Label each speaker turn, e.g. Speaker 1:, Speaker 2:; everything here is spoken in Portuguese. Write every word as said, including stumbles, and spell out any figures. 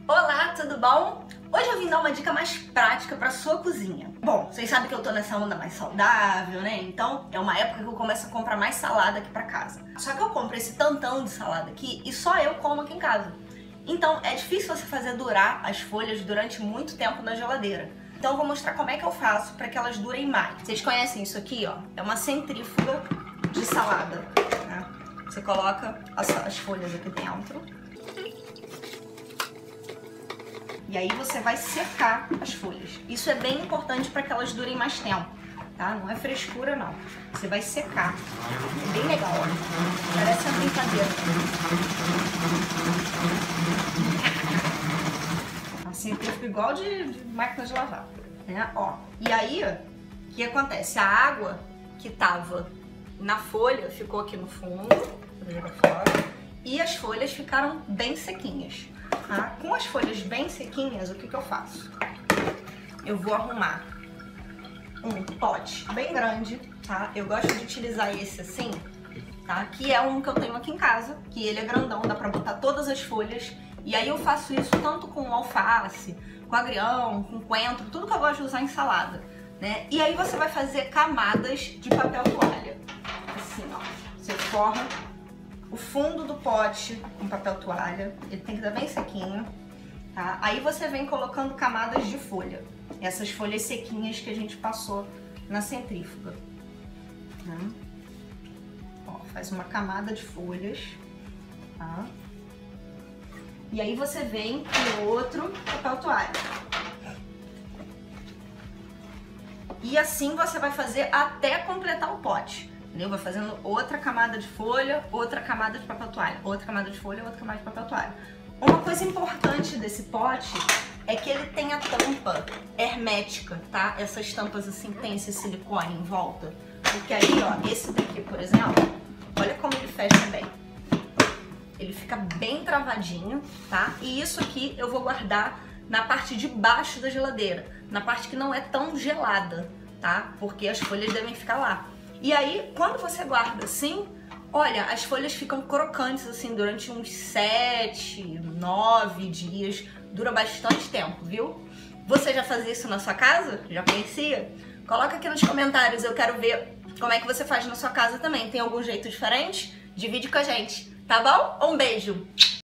Speaker 1: Olá, tudo bom? Hoje eu vim dar uma dica mais prática para sua cozinha. Bom, vocês sabem que eu tô nessa onda mais saudável, né? Então é uma época que eu começo a comprar mais salada aqui para casa. Só que eu compro esse tantão de salada aqui e só eu como aqui em casa. Então é difícil você fazer durar as folhas durante muito tempo na geladeira. Então eu vou mostrar como é que eu faço para que elas durem mais. Vocês conhecem isso aqui, ó? É uma centrífuga de salada, né? Você coloca as, as folhas aqui dentro. E aí você vai secar as folhas. Isso é bem importante para que elas durem mais tempo, tá? Não é frescura, não. Você vai secar. É bem legal, ó. Parece uma brincadeira. Assim, fica igual de, de máquina de lavar, né? Ó. E aí, o que acontece? A água que tava na folha ficou aqui no fundo, fora, e as folhas ficaram bem sequinhas. Tá? Com as folhas bem sequinhas, o que, que eu faço? Eu vou arrumar um pote bem grande, tá? Eu gosto de utilizar esse assim, tá? Que é um que eu tenho aqui em casa, que ele é grandão, dá pra botar todas as folhas. E aí eu faço isso tanto com alface, com agrião, com coentro, tudo que eu gosto de usar em salada, né? E aí você vai fazer camadas de papel toalha. Assim, ó. Você forra o fundo do pote com papel toalha, ele tem que estar bem sequinho, tá? Aí você vem colocando camadas de folha, essas folhas sequinhas que a gente passou na centrífuga, né? Ó, faz uma camada de folhas, tá? E aí você vem com outro papel toalha. E assim você vai fazer até completar o pote. Entendeu? Vai fazendo outra camada de folha, outra camada de papel toalha, outra camada de folha, outra camada de papel toalha. Uma coisa importante desse pote é que ele tem a tampa hermética, tá? Essas tampas assim tem esse silicone em volta. Porque aí, ó, esse daqui, por exemplo, olha como ele fecha bem. Ele fica bem travadinho, tá? E isso aqui eu vou guardar na parte de baixo da geladeira, na parte que não é tão gelada, tá? Porque as folhas devem ficar lá. E aí, quando você guarda assim, olha, as folhas ficam crocantes assim durante uns sete, nove dias. Dura bastante tempo, viu? Você já fazia isso na sua casa? Já conhecia? Coloca aqui nos comentários, eu quero ver como é que você faz na sua casa também. Tem algum jeito diferente? Divide com a gente, tá bom? Um beijo!